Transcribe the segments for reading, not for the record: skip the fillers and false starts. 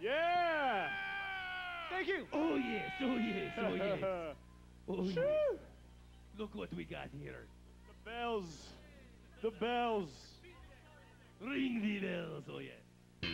Yeah! Thank you! Oh yes, oh yes, oh yes. Oh yes. Look what we got here. The bells. The bells. Ring the bells, oh yeah.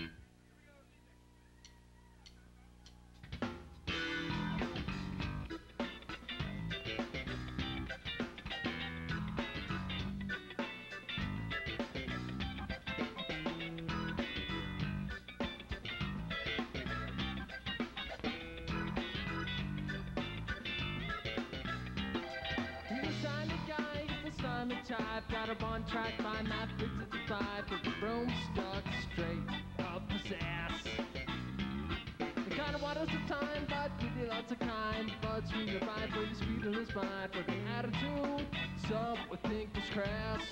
Type, got a one track by my 55 with the broom stuck straight up his ass. The kind of waters of time, but really lots of kind. But sweet and fine for the speed in his mind. For the attitude, some would think was crass.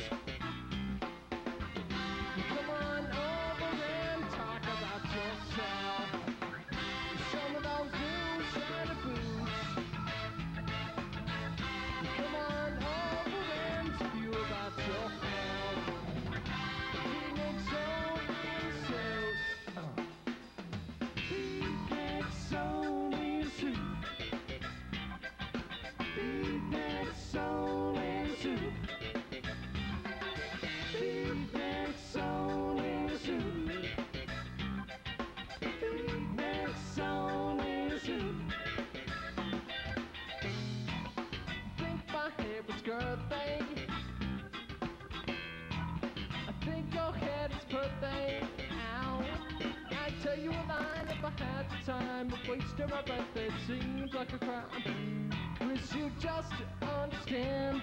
Come on over and talk about yourself. Show me those new shiny boots. Come on over and spew about your health. Beatnick soul in suit. Beatnick soul in suit. Beatnick soul in suit. Beatnick soul in suit. Beatnick soul in suit. Think my hair was girthy. I think your head is birthday. Ow. I'd tell you a line if I had the time. But wasting my breath, it seems like a crime. Wish you just understand.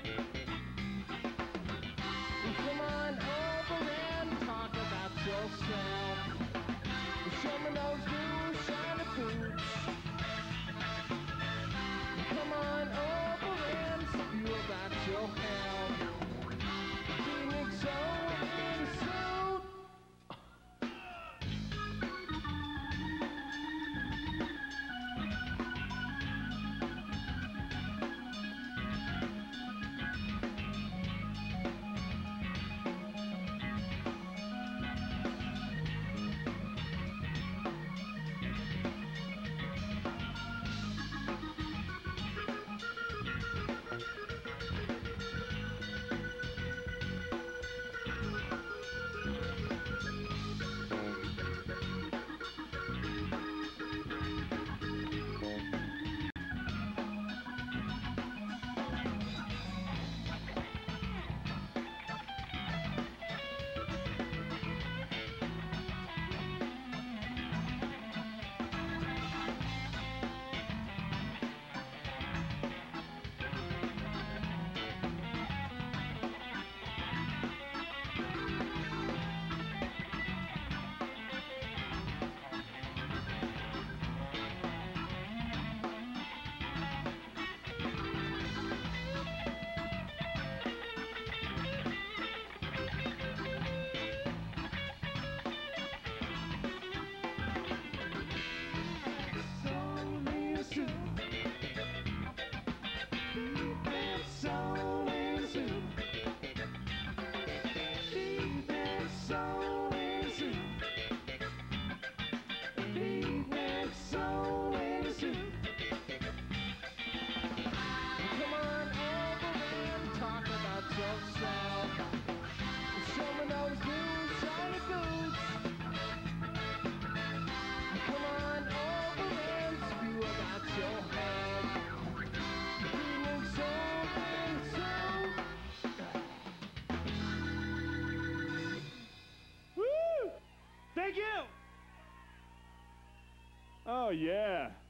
Come on over and talk about yourself. Show me those new shiny boots. Come on over and spew about your health. Beatnick soul in suit. Thank you! Oh, yeah.